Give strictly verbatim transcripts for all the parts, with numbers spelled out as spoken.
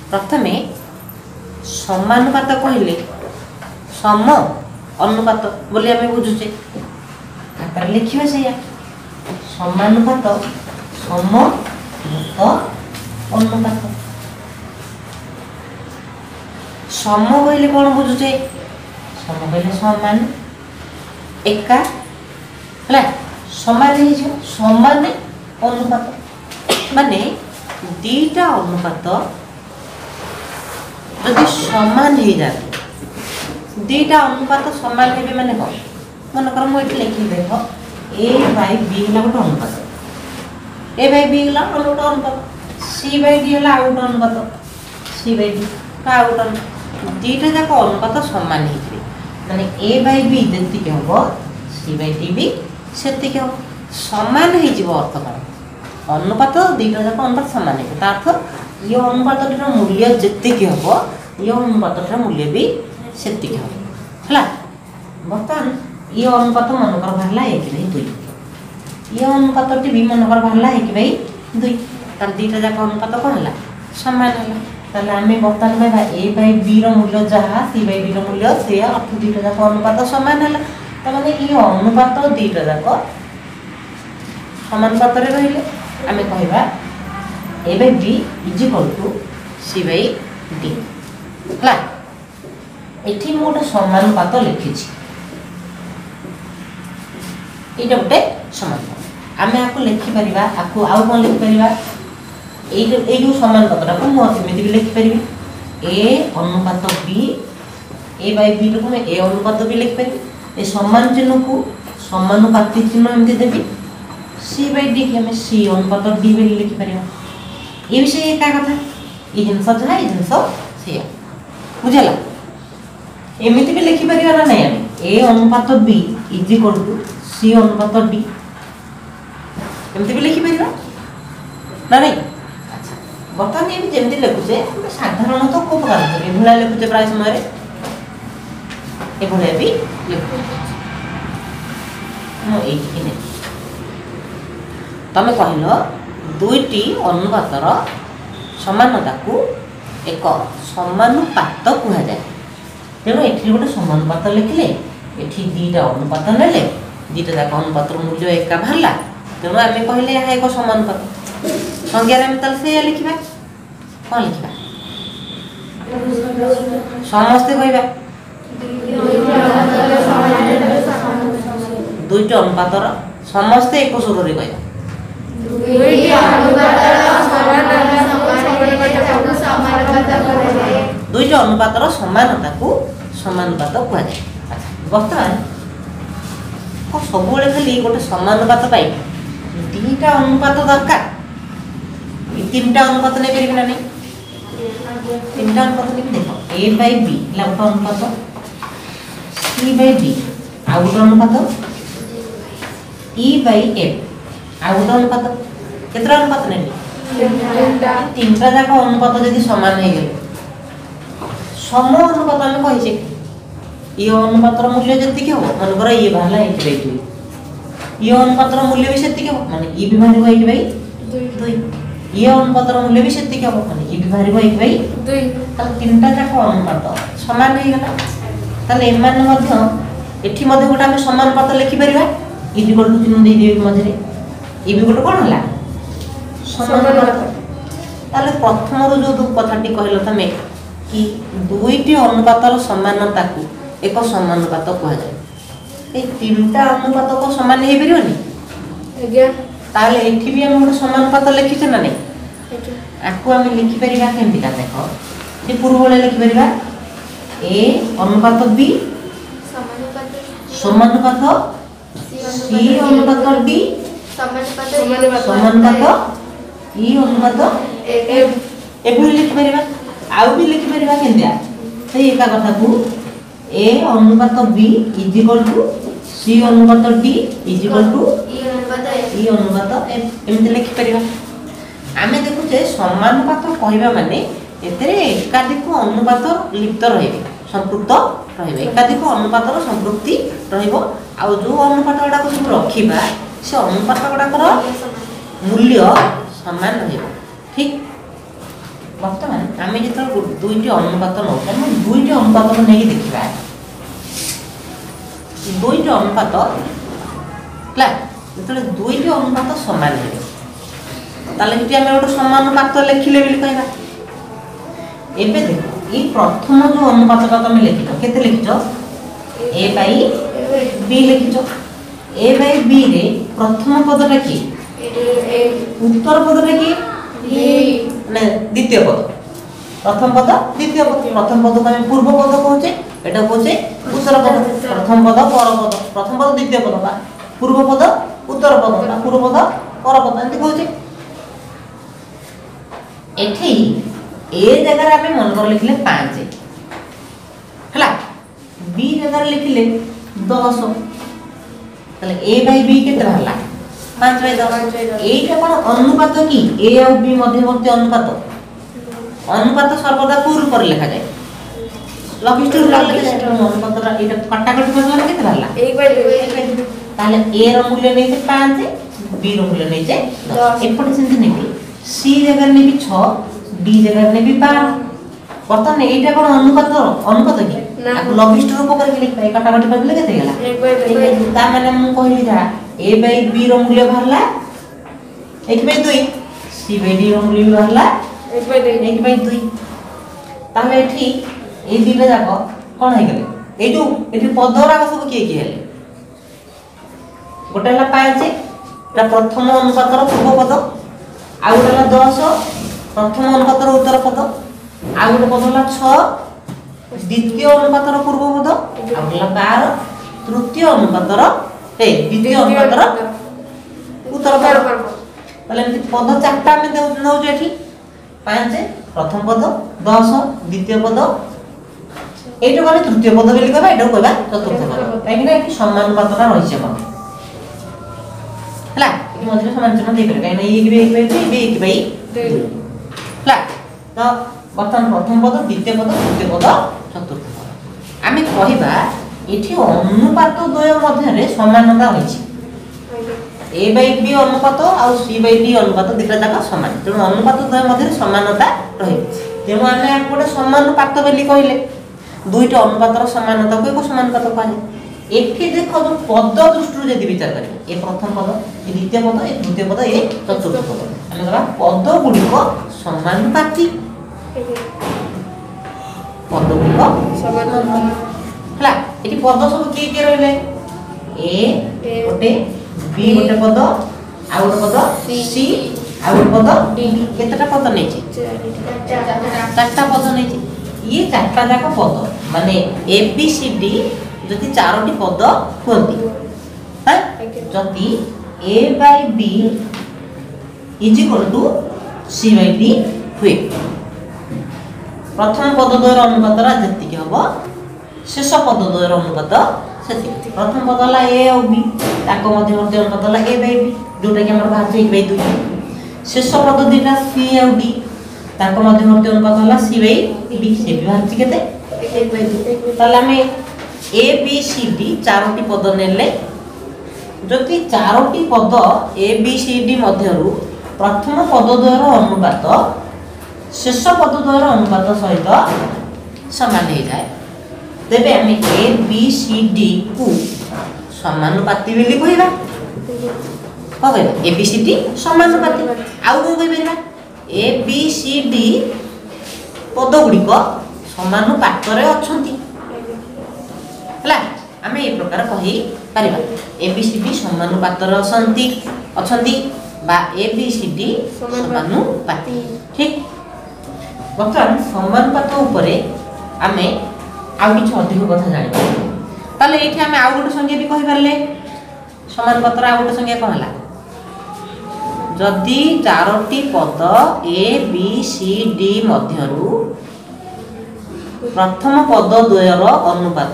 प्रथमे समानुपात कहले सम अनुपात बोली आम बुझुचे खातार लिखा से समानुपात सम अनुपात सम कहले कौन बुझुचे सम कहले समान एका है समान हो समान अनुपात माने दीटा अनुपात जदि समान हो जाए दीटा अनुपात समान हे माने कौन मनकर मुझे लिखी देख ए बाय बी है गोटे अनुपात ए बाय बी है गोटे अनुपात सी बाय डी है आउ गोटे अनुपात सी बाय डी का आउ गोटे दीटा जाक अनुपात समान हो माने ए बाय बी जी हम सी बाय डी भी से हम सामान हो अर्थ कौन अनुपात दीटा जाक अनुपात सामान हो अर्थ ये अनुपात मूल्य जी हम ये अनुपात मूल्य भी से हम है बर्तमान ये अनुपात मनकर बाहर एक बै दुई ये अनुपात भी मनकर बाहर एक बै दुई तार दीटा जाक अनुपात कौन है सामान है ताले आम बर्तमान कहवा ए बाय बी रूल्य जहाँ सी बाय डी रूल्य से अर्थ दीटा जाक अनुपात सामान है तमाने ये अनुपात दीटा जाक समानुपात रहिले आम कहवा A by B is equal to C by D है ये गोटे समानुपात लिखी ये गोटे समानुपात आम आपको लिखिपर आपको आउ कौन लिखिपर ये जो समानुपातटा को मुझे भी लिखिपर ए अनुपात बी ए बाय बी को मैं ए अनुपात भी लिखिपर ए समान चिन्ह को समानुपाती चिन्ह एमती देवी सी बाय डी की हमें सी अनुपात डी बोली लिखिपर ये विषय एका कथा ये जिनस जहाँ ये जिनस से बुझेगा एमती भी लिखिपर ना नहीं आम ए अनुपात B is equal to C अनुपात डी एमती भी लिखिपर ना नहीं अच्छा बर्तमान ये जमी लिखुचे साधारणतः को प्रकार ये लिखुचे प्राय समय ये भी लिखु मुझे तमें कहल दुईटी अनुपातर समानता को एक समानुपात कह जाए तेणु ये गोटे समानुपात लिखिले ये दीटा अनुपात नेले दीटा जाक अनुपात मूल्य एका बाहर तेणु आम कहले यहाँ एक समानुपात संज्ञार आम से लिखा कौन लिखा समस्ते कहवा दुईट अनुपातर समस्ते एक सुर में कह दुईट अनुपातर समानता को समानुपात कह जाए बर्तमान सब खाली गोटे समानुपात पाई दीटा अनुपात दरकार तीन टा अनुपात नहीं पारे ना नहीं तीन टा अनुपात नहीं देख ए बाय बी है गोटे अनुपात सी बाय डी आउ गोटे अनुपात ई बाय एफ आउ गोटे अनुपात केतरा अनुपात नहीं तीन टा जाक अनुपात यदि सामान हो गले सम अनुपात आम कही ये अनुपातर मूल्य जी हम मनकर ये बाहर एक बै दुई ये अनुपातर मूल्य भी से हम माने ये भी बाहर एक बै दुई ये अनुपातर मूल्य भी से हम माने ये भी बाहर एक बै दुई तीन टा जाक अनुपात सामान हो गला ताले एमान मध्य एठी मध्य गोटे आम समानुपात लिखिपर ये गोटे चिन्ह दे दिए मझे ये भी गोटे कौन है समानुपात ताले प्रथम जो कथाटी कहल तमें कि दुईटी अनुपातर समानता को एक समानुपात कह जाए तीन टा अनुपात को सामान हो पारे ये भी आम गोटे समानुपात लिखीचे ना नहीं आपको आम लिखिपर केमती देख ये पूर्व लिखिपर ए अनुपात बी समानुपात सी अनुपात डी समानुपात ई अनुपात एभली लिखिपर आउ भी लिखिपर केमती एका कथा को ए अनुपात B is equal to C अनुपात D is equal to E अनुपात एमती लिखिपर आम देखुचे समानुपात कहवा माने एते एकाधिक अनुपात लिप्त रहे संपृक्त रहे एकाधिक अनुपातर संपृक्ति रहिबो आ जो अनुपात गुड़ा सब रखा से अनुपात गुड़ाकर मूल्य सामान रहिबो ठीक बर्तमान आम जो दुईट अनुपात नौ दुईट अनुपात को नहीं देखा दुईट अनुपात जो दुईट अनुपात सामान है गोटे समानुपात लिखिले कहना एबे देखो ये प्रथम जो अनुपात तुम लिखिच केते लिखिच ए बाई बी लिखिच ए बाई बी रे प्रथम पदटा कि उत्तर पदटा कि ना द्वितीय पद प्रथम पद द्वितीय पद प्रथम पद को पूर्व पद कहचे एटा कहचे उत्तर पद प्रथम पद पर पद प्रथम पद द्वितीय पद बा पूर्व पद उत्तर पद बा पूर्व पद पर पद एंती कहचे एठी ए जगह आम मन कर लिखले पाँच है बी जगह लिखले दस ए बाई बी के पाँच बाई दस यहीटा कौन अनुपात कि ए और बी मध्यवर्ती अनुपात अनुपात सर्वदा पूर्व पर लिखा जाए लघिष्ठ अनुपात कटाकटी कर केते बाहरला एक बाई दो ताले ए रो मूल्य नै पाँच बी रो मूल्य नै दस एपटे सेंति नै सी जगह नै छह डी जगह नै पाँच बर्तमान एटा कोन अनुपात अनुपात कि आपको लघिष्ठ रूप करके लिख पाए कटाकटी करले केते गेला एक बाई दो ता माने मु कहली जा ए बाई बी रो मूल्य बाहरला एक बाई दो सी बाई डी रो मूल्य बाहरला एक बाई दो एक बाई दो ताले एठी ए दिले जाको कोन हे गेले ए जो एठी पदरा सब किए किए हेले गोटेला पाँच ता प्रथम अनुपातर पूर्व पद आ गोटेला दस प्रथम अनुपातर उत्तर पद आ गोटे पदला छह द्वितीय अनुपातर पूर्व पद आ गोटेला बारह तृतीय अनुपातर ए द्वितीय अनुपातर उत्तर पद ताले एमति पद चारटा में नौ जेठी पाँच प्रथम पद दस द्वितीय पद एटा गले तृतीय पद बोली कहबा एटा कहबा चतुर्थ पद काहे कि एठी समानुपातटा रहिছে मते हला एठी मझे समान चिन्ह दे करे काहे एक बे एक बे बे एक बाई हला तो वर्तमान प्रथम पद द्वितीय पद तृतीय पद चतुर्थ पद आमे कहबा एठी अनुपात द्वय मध्य रे समानता होइछि ए बाई बी अनुपात और सी बाई डी अनुपात दुटा जाक समान तेणु अनुपात द्वय मध्य समानता रही तेणु आम गोटे समानुपात बोली कहले दुईट अनुपातर समानता को एक समानुपात कहे एठी देख जो पद दृष्टि यदि विचार करें ए प्रथम पद ए द्वितीय पद ए तृतीय पद ए चतुर्थ पद आम कहबा पद गुड़िक समानुपाती पद गुड़िक समानुपाती हला एठी पद सब किए किए रहले ए गोटे बी गोटे पद आ गोटे पद सी आ गोटे पद डी केतेटा पद नै छि चारटा पद नै छि ये चारटा जाक पद माने ए बी सी डी जति चारोटी पद होती है जति A by B is equal to C by D हुए प्रथम पद द्वयर अनुपातरा जति हबो शेष पद द्वयर अनुपात सेति प्रथम पद ला ए और बी ताको मध्यवर्ती अनुपात ला ए बाय बी जोटा कि हमर बाहर एक बाय दो शेष पद दिटा सी और डी ताको मध्यवर्ती अनुपात ला सी बाय डी से भी बाहर केते एक बाय दो ताले हमें ए बी सी डी चारोटी पद नेले जति चारोटी पद ए बी सी डी मध्यरु प्रथम पद द्वयर अनुपात शेष पद द्वयर अनुपात सहित समान हो जाए तेबे हम ए बी सी डी को समानुपाती बोली कहबा कहबा ए बी सी डी समानुपाती आउ को कहबा ए बी सी डी पद गुड़िक समानुपात रे अछंती हला आमे ए प्रकार कहि परिबा ए बी सी डी समानुपात रे अछंती अछंती बा ए बी सी डी समानुपाती ठीक बर्तमान समानुपात उपरे आमे आउ किछ अधिक कथा जानि ताले एठी आमे आउ गोटे संख्या भी कहि परले समानुपातर आउ गोटे संख्या कोन हला जदि चारोटी पद ए बी सी डी मध्यरु प्रथम पद द्वयर अनुपात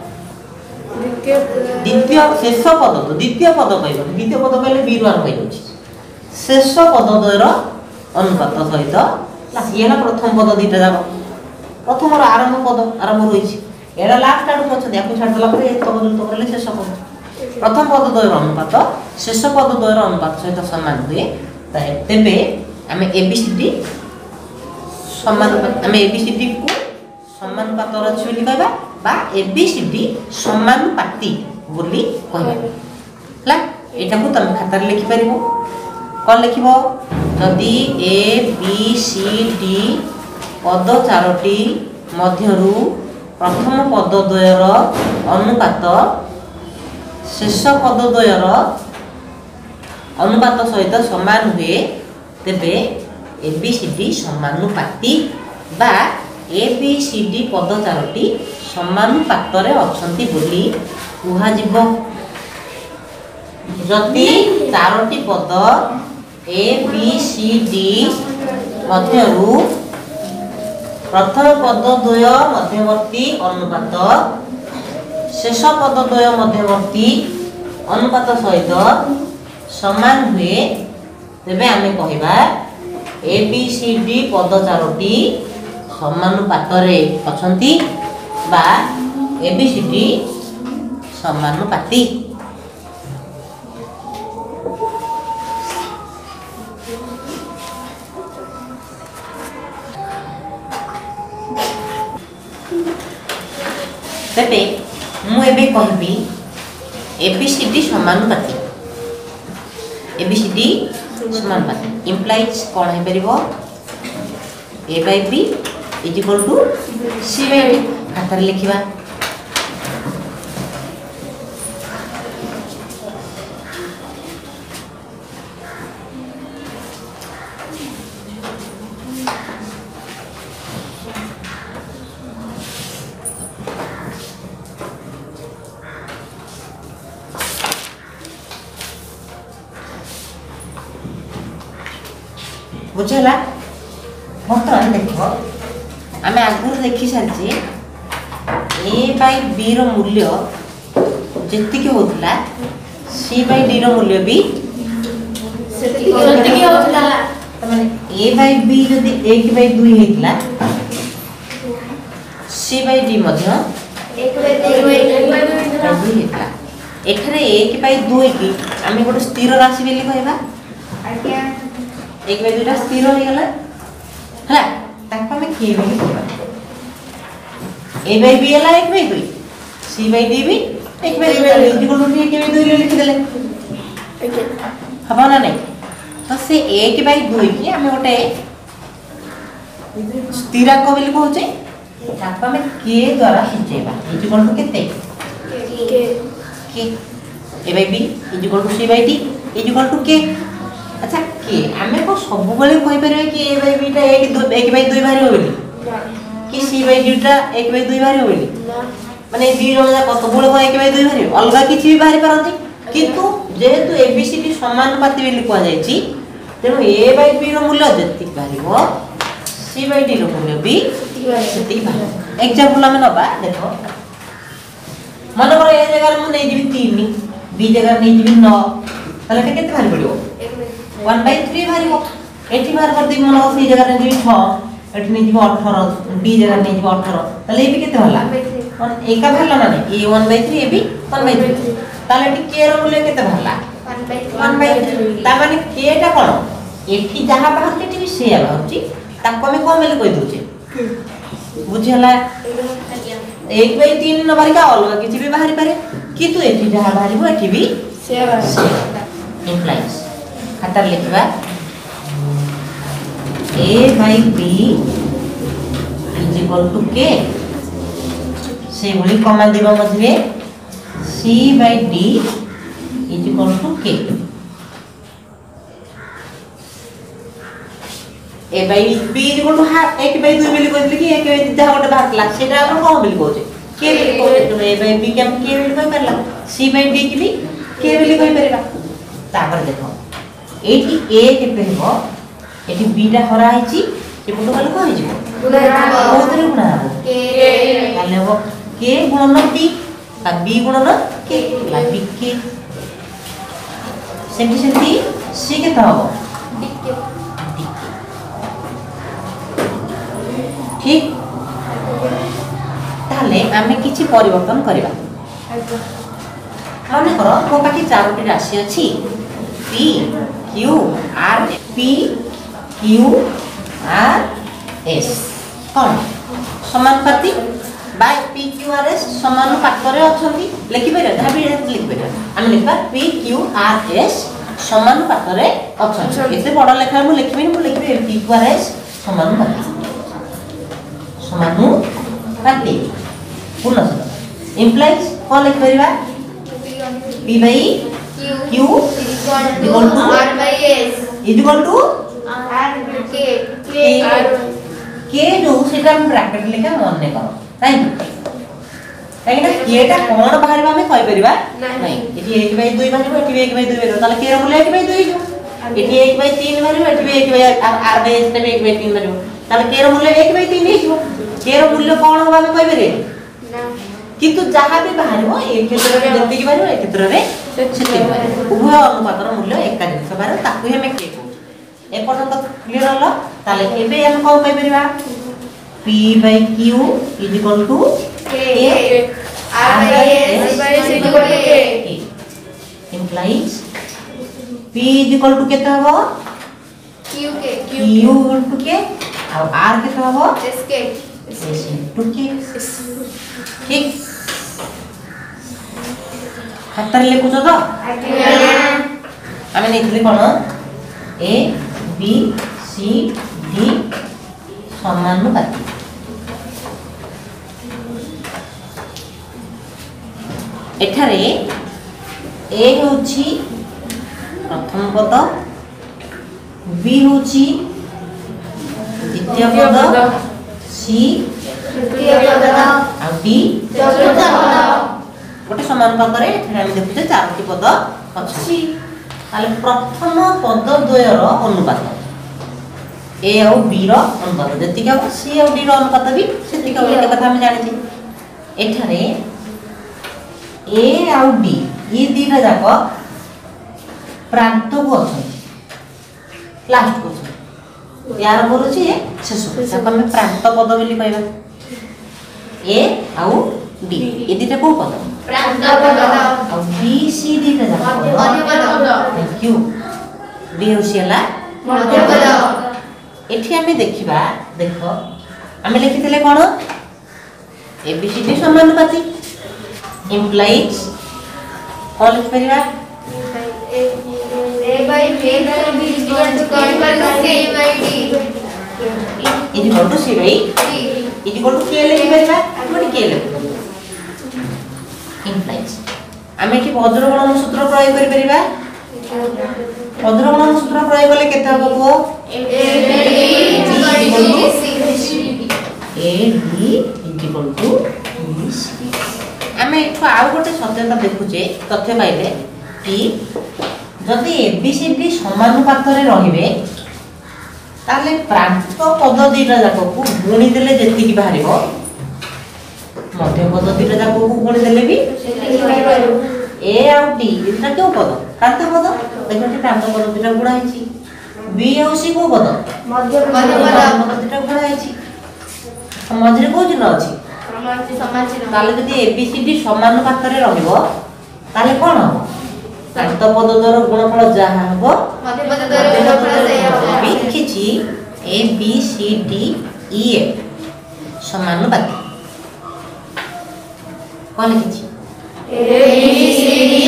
द्वितीय शेष पद तो द्वितीय पद कहबो द्वितीय पद कहले बी रो कहबो शेष पद द्वयर अनुपात सहित ये ना प्रथम पद दीटा जाक प्रथम आरंभ पद आरंभ रही एरा लास्ट आड़ को देखो छाड़ दला परे तब तो करले शेष पद प्रथम पद द्वयर अनुपात शेष पद द्वयर अनुपात सहित समान हुए तेबे आमे एबीसीडी समानुपात आम एबीसीडी को समानुपातर अच्छी बोली कहबा बा एबीसीडी समानुपाती बोली कहबा एटा को तुम खाता रे लिखि परिबो कौन लिखिबो जदि ए बी सी डी पद चारोटी मध्यरु प्रथम पदद्वयर अनुपात शेष पदद्वयर अनुपात सहित समान हुए तेबे एबीसीडी समानुपाती बा एबीसीडी पद चारोटी समानुपातरे अछंती बोली कुहा जिवो जदि चारोटी पद ए बी सी डी मध्यरु प्रथम पदद्वय मध्यवर्ती अनुपात शेष पदद्वय मध्यवर्ती अनुपात सहित समान हुए तेबे आमे कहिबा ए बी सी डी पद चारोटी समानुपातरे अछंती बा ए बी सी डी समानुपाती तेबे मु एबे कहबी एबीसीडी समानुपाती एबीसीडी समानुपाती इम्प्लाइज कौन है परिबो A by B is equal to C by D खाता रे लिखिबा बुझला बर्तमान देख आम आगुरी देखी सारी ए बाय बी रो मूल्य जी होता सी बाय डी रो मूल्य भी ए बाय बी जदि एक बाय दुई होता सी बाय डी एठारे एक बाय दुई की आम गोटे स्थिर राशि बोली कहबा एक बाय दुईटा स्थिर हो गला है ताको हमें के बोली कहबा ए बाय बी हला एक बाय दुई सी बाय डी भी एक बाय दुई इज इक्वल टू एक बाय दुई लिख देले हबो ना नहीं तो से एक बाय दुई की हमें गोटे स्थिरांक बोली कहउचे ताको हमें के द्वारा सूचेबा इज इक्वल टू केते के के A by B is equal to C by D is equal to K अच्छा के आमे को सब बेले कहि परबे कि ए बाय बी टा एक दो एक बाय दुई बारी होबेली कि सी बाय डी टा एक बाय दुई बारी होबेली माने दी जण जा कत बेले को एक बाय दुई बारी अलगा किछि भी बारी परंती किंतु जेहेतु एबीसीडी समानुपाती बोली कह जायछि तेनु ए बाय बी रो मूल्य जति बारीबो सी बाय डी रो मूल्य भी सेति बारी एग्जांपल हम नबा देखो मन कर ए जगह मु नै जिबी तीन बी जगह नै जिबी नौ ताले केते बारी पड़िबो वन बाय थ्री बारी हो एठी बार कर दी मन से जगह नै जिबी छह एठी नै जिबी अठारह डी जगह नै जिबी अठारह ताले ए भी केते होला और एका भरला ना A one by three A भी वन बाय थ्री ताले एठी के रो मूल्य केते भरला वन बाय थ्री ता माने के टा कोन एठी जहा बाहर एठी भी से बाहरची ताको हम कोन मेले कहि दोचे बुझला एक बाय तीन न बारी का अलग किछि भी बाहरी पारे किंतु एठी जहा बाहरीबो एठी भी से बाहरी इम्प्लाइज खाता लिखबा A by B is equal to K से बोली कमा देबा मझे C by D is equal to K A by B is equal to half एक बाय दुई बोली कहली कि एक बाय जहा गोटे बाहरला सेटा हम कोन बोली कहजे के बोली कहजे तो ए बाय बी के हम के बोली कहि परला सी बाय डी की भी के बोली कहि परबा तापर देखो एठी ए केते हेबो एठी बी टा हरा आइची ए पुटो काल को आइजिबो गुणा हेबो कोतरे गुणा हेबो के काले हेबो के गुणन बी ता बी गुणन के ला बी के सेमि सेमि सी के हेबो डी के ठीक ताले आमे किछि परिवर्तन करबा माने करो को पाटी चारोटी राशि अछि P Q R P Q R S कौन समानुपाती by P Q R S समानुपाତରେ ଅଛନ୍ତି ଲେଖିପାରିବା ଯାହା ବି ଲେଖିପାରିବା ଆମେ ଲେଖିବା ପି କ୍ୟୁ ଆର ଏସ୍ समानुपाତରେ ଅଛନ୍ତି ଏତେ ବଡ଼ ଲେଖା ମୁଁ ଲେଖିବିନି ମୁଁ ଲେଖିବି ପି କ୍ୟୁ ଆର ଏସ୍ समानुपाती समानुपाती पूर्ण शब्द implies कौन लिखिପାରିବା p by q equal to r by s equal to r k k k जो सेटा हम ब्रैकेट लिखा मन करो राइट काहे ना केटा कोन बाहरबा में कहि परिबा नहीं एटी एक बाय दो बाहरबो एटी एक बाय दो बाहरबो ताले के रो मूल्य एक बाय दो जो एटी एक बाय तीन बाहरबो एटी एक बाय आर बाय एस ने एक बाय तीन बाहरबो ताले के रो मूल्य एक बाय तीन हिजो के रो मूल्य कोन होबा में कहि परिबे ना किंतु जहां भी बाहरबो एक क्षेत्र में जति की बाहरबो एक क्षेत्र रे सेति बाहरबो उभय अनुपातर मूल्य एका जिनिस बाहर ताकू हम के ए पर्यंत क्लियर हलो ताले एबे हम कोन कहि परिबा p by q is equal to k r by s is equal to k implies p is equal to केते हबो q k q equal to k और r केते हबो s k s into k ठीक हाथ रे लिखुछ तो आमे लिखले कोन a b c d समानुपाती एठारे ए होची प्रथम पद बी होची द्वितीय पद सी तृतीय पद आ डी चतुर्थ पद गोटे समानुपात रे एठारे हम देखुचे चारोटी पद अछि ताले प्रथम पद द्वयर अनुपात ए और बी रो अनुपात जति का सी और डी रो अनुपात भी सेति का एक कथा हम जानि छी एठारे ए और डी ये दीटा जाको प्रांत को अछि लास्ट को अछि यार बोलुछि शेष जाको हम प्रांत पद बोली कहबा ए और डी ये दीटा को पद प्रांत पद और बी सी दीटा जाको मध्य पद थैंक यू बी होसिला मध्य पद एठी हमें देखिबा देखो हमें लिखितले कोन ए बी सी डी समानुपाती implies कौन लिख परिबा a by b is equal to c by d is equal to c by d is equal to k लिख परिबा कोन k लिख implies आमे की भद्रगणन सूत्र प्रयोग करि परिबा भद्रगणन सूत्र प्रयोग करले केते हबो को a d is equal to c आमे एठो आउ गोटे सत्यता देखुचे तथ्य पाइले कि जदि एबीसीडी समानुपात रे रहिबे ताले प्रांत पद दीटा जाको को गुणी देले जेति की बाहरिबो मध्य पद दीटा जाको को गुणी देले भी ए और डी इतना क्यों पद प्रांत पद देखो कि प्रांत पद दीटा गुणा हिची बी और सी को पद मध्य पद दीटा गुणा हिची मझरे को जिन अछि ताले जदि एबीसीडी समानुपात रे रहिबो ताले कोन हो प्रांत पद द्वारा गुणफल जहा हबो मध्य पद द्वारा गुणफल से हबो लिखिछि A B C D E F समानुपाती कोन लिखिछि ए बी सी डी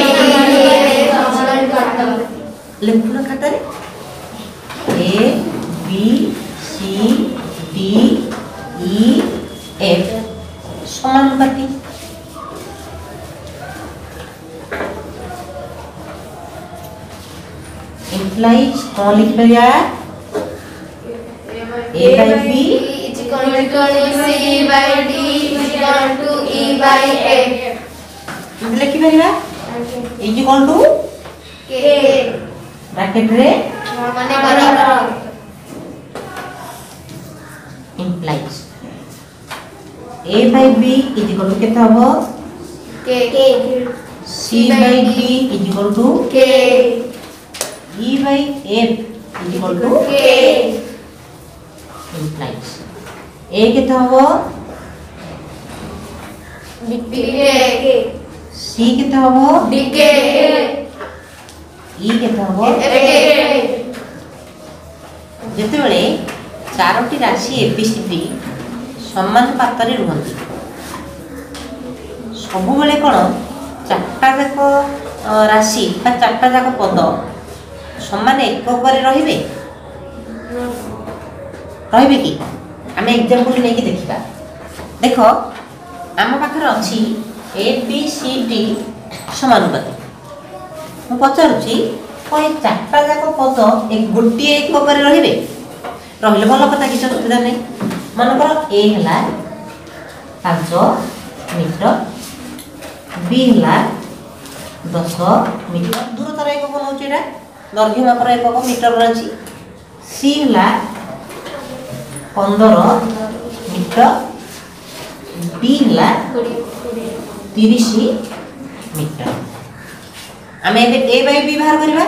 समानुपाती लिखुन खाता रे A B C D E F समानुपाती implies कौन लिख परिया a by b is equal to c by d is equal to e by f लिख परिया is equal to k bracket रे माने करा implies a by b is equal to केता हो k c by d is equal to k e by f is equal to k implies a केता हो dk c केता हो dk e केता हो f जेते बेले चारोटी राशि एबीसीडी समानुपाତରେ रुहନ୍ତି सबुबले कौन चारटा जाक राशि बा चारटा जाक पद समान एकक रे रहिबे कि आम एग्जांपल नहीं देखा देख आम पाखे अच्छी ए बी सी डी समानुपाती मु पचारुची कोई चारटा जाक पद एक गोटे एकक रे रहिबे रहिले भल कथा किसी असुविधा नहीं मनकर ए है पांच मीटर बी है दस मीटर दूरतार एकक नौचे दैर्घ्य मापर एकक मीटर अच्छी सी है पंदर मीटर बी है तीस मीटर आम ए बाई बी बाहर करवा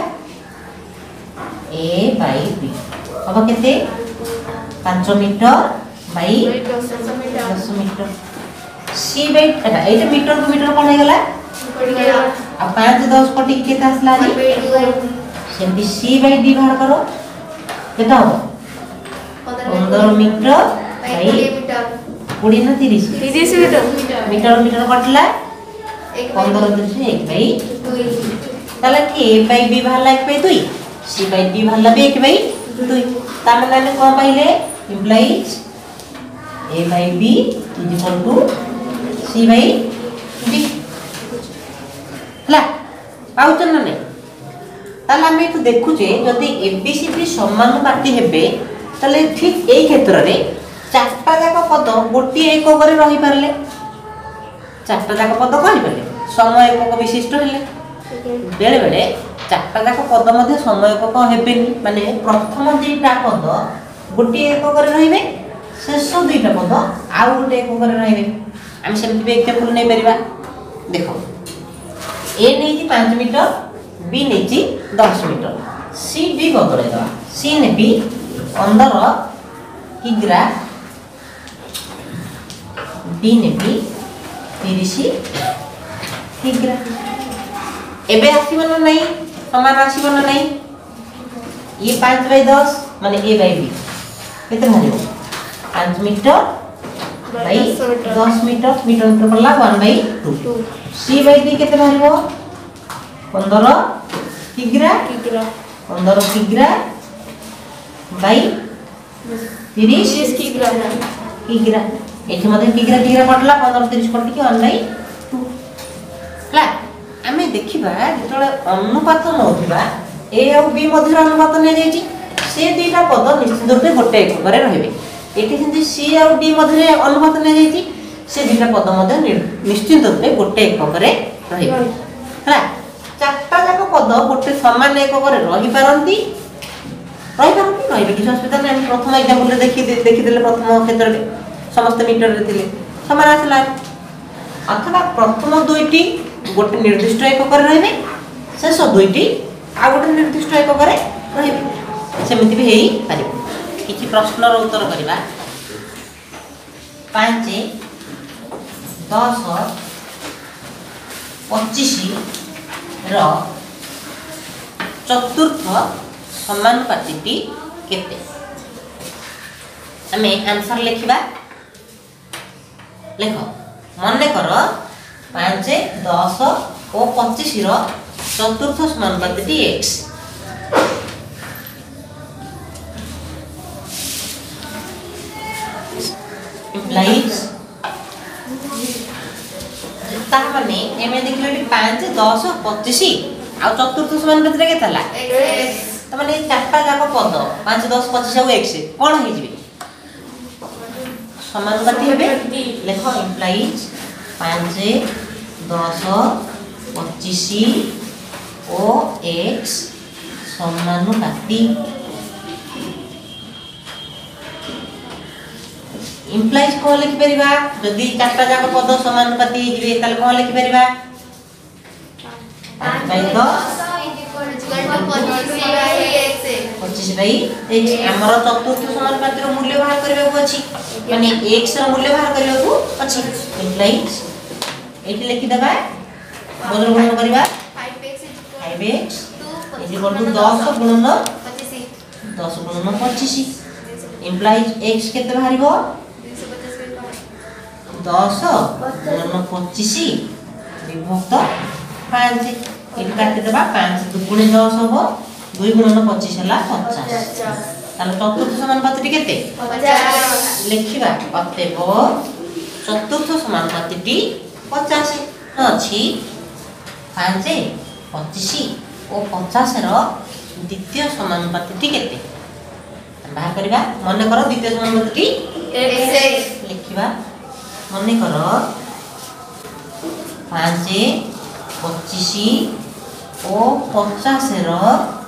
ए बाई बी हम केते पांच मीटर बाई दस मीटर सी बाई एटा एटा मीटर को मीटर कोन हेगला आ पांच दस कोटी केते आसला रे सेमती सी बाई डी बाहर करो केता हो पंदर मीटर बाई बीस ना तीस तीस मीटर मीटर मीटर कटला पंदर तीस एक बाई ताला कि ए बाई बी बाहरला एक बाई दुई सी बाई डी बाहरला भी एक बाई दुई तामे नाले कोन पाइले implies a by b is equal to c by d ला पाउचन ना नहीं ताला हम तो देखु जे जदी एबीसीडी समानुपाती हेबे ताले ठीक एई क्षेत्र रे चारटा जाक पद गोटी एकक रे रही परले चारटा जाक पद कहि परले समय एकक विशिष्ट हेले बेले बेले चारटा जाक पद मध्ये समय एकक हेबेनी माने प्रथम दुईटा पद गोटे एकक रे शेष दुईटा पद आउ गोटे एकक रे आम सेमती भी एग्जांपल नहीं परिबा देखो ए नहीं पांच मीटर बी नहीं दस मीटर सी डी बदल दवा सी ने भी पंदर किग्रा डी ने भी तीस किग्रा एबे आसीबो ना नहीं समान आसीबो ना नहीं ये पांच बाई दस माने ए बाई बी केते भारियो पांच मीटर बाई दस मीटर मीटर मीटर पड़ला one by two C by D केते भारियो पंदर किग्रा पंदर किग्रा बाई तीस किग्रा किग्रा एठी मध्ये किग्रा किग्रा पड़ला पंदर तीस कटि के वन बाई टू ला आमे देखिबा जेतले अनुपात नोथिबा ए और बी मध्य अनुपात ने जाईची से दुईटा पद निश्चित रूप से गोटे एकक रे रहिबे एठी सेंती सी और डी मध्य अनुपात ने जाईची से दुईटा पद मध्य निश्चित रूप से गोटे एकक रे रहिबे हला चारटा जाक पद गोटे समान एकक रे रहि पारंती रहि पारंती रहिबे कि असुविधा नै प्रथम एग्जांपल रे देखि देखि देले प्रथम क्षेत्र रे समस्त मीटर रे थिले समान आसला अथवा प्रथम दुईटी गोटे निर्दिष्ट एकक रे रहिबे शेष दुईटी आ गोटे निर्दिष्ट एकक रे रहिबे सेमिति भी हेई पारिबो किछि प्रश्नर उत्तर करिबा पाँच दस पच्चीस रो चतुर्थ समानुपातीटी केते आमे आंसर लिखिबा लेखो मन कर पाँच दस और पच्चीस रो चतुर्थ समानुपातीटी x implies ता माने एमे देखले पाँच दस पच्चीस आ चतुर्थ समानुपाती के थला x त माने चारटा जाक पद पाँच दस पच्चीस आ x कोन हे जिवे समानुपाती हेबे लेखो implies पाँच दस पच्चीस ओ x समानुपाती implies को लिखि परिबा जदी चारटा जाक पद समानुपाती जिवे ताल को लिखि परिबा पाँच बाई दस पच्चीस बाई x हमर चतुर्थ समानुपाती रो मूल्य बाहर करबा को अछि माने x रो मूल्य बाहर करबा को अछि implies एठी लिखि दबा बदल गुणन करबा five X is equal to दस गुणन पच्चीस दस गुणन पच्चीस इम्प्लाइज एक्स केते बाहरिबो दस गुणन पच्चीस विभक्त पाँच ये काटि देबा पाँच दुगुणे दस हो दुई गुणन पच्चीस हला पचास ताले चतुर्थ समानुपाती केते पचास लिखिबा अतएव चतुर्थ समानुपाती पचास अछि पाँच पच्चीस और पचास रो द्वितीय समानुपाती केते बाहर करबा मन कर द्वितीय समानुपाती एक्स लिखिबा मन कर पाँच पच्चीस और पचास रो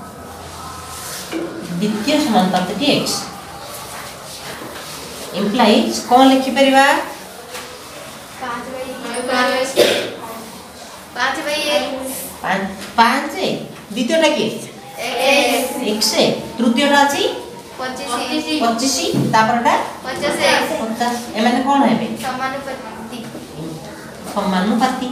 द्वितीय समानुपाती एक्स इम्प्लाइज कौन लिखि परिबा पाँच द्वितीयटा कि एक्स तृतीयटा अछि पच्चीस तापरटा पचास एमाने कौन हेबे समानुपाती समानुपाती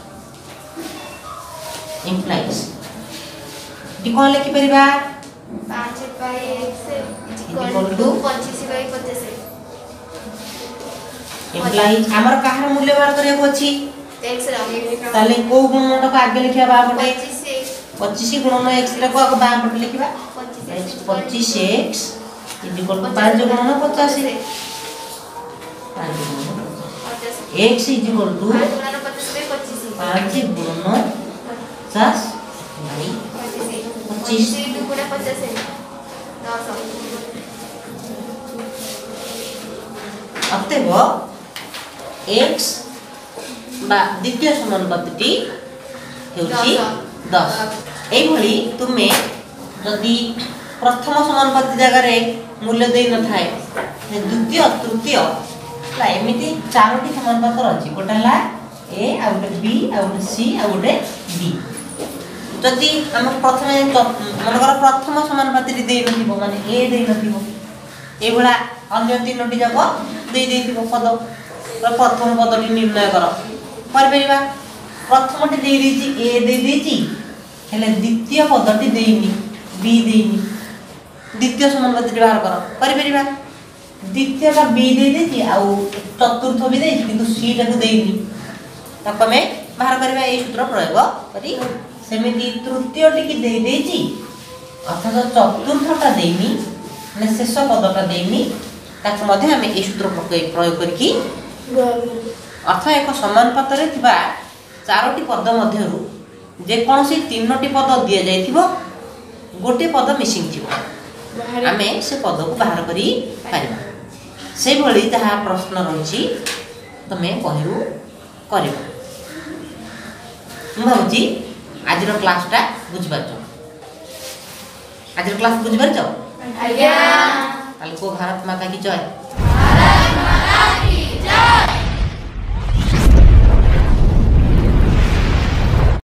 इम्प्लाइज डी कौन लिखि परिबा पाँच बाई एक्स इक्वल टू पच्चीस बाई पचास इम्प्लाइज हमर काहर मूल्य बाहर करिया अछि एक्स रा ताले को गुणनटा को आगे लिखिया बा पटे पच्चीस पच्चीस गुणन x रा को आगे बा पटे लिखिबा पच्चीस x इक्वल टू पाँच गुणन पचास पाँच गुणन x इक्वल टू पाँच गुणन पचास बाई पच्चीस दुगुणे पचास दस अतएव x बा द्वितीय समानुपाती हेउची दस एई भली तुमे जदि प्रथम समानुपाती जगह रे मूल्य दे न थाए द्वितीय तृतीय ला एमिति चारोटी समानुपात अछि गोटाला a आ गोटे b आ गोटे c आ गोटे d जदि हम प्रथमे मनकर प्रथम समानुपाती दे नथिबो माने a दे नथिबो ए भला अन्य तीनोटी जक दे देथिबो पद प्रथम पदटी निर्णय कर परबेबा प्रथमटी दे देछि a दे देछि हेले द्वितीय पदटी देइनी b देइनी द्वितीय समानुपाती बाहर कर परबेबा द्वितीयटा b दे देछि आ चतुर्थ भी देछि किंतु c टाको देइनी तब हमें बाहर करबा ए सूत्र प्रयोग करी सेमिति तृतीयटी की दे देछि अर्थात चतुर्थटा देइनी माने शेष पदटा देइनी ताक मध्ये हमें ए सूत्र प्रयोग करकी अर्थ एक समानुपात रे थिबा चारोटी पद मध्यरु जे कोनसी तीनोटी पद दिया जाइथिबो गोटे पद मिसिंग थिबो हमें से पद को बाहर करी पारिबा से भली जहा प्रश्न रहिछि तमे पहिरु करिबो हम भाबुची आजिर क्लासटा बुझि पारछो आजिर क्लास बुझि पारछो आज्ञा काल को भारत माता की जय।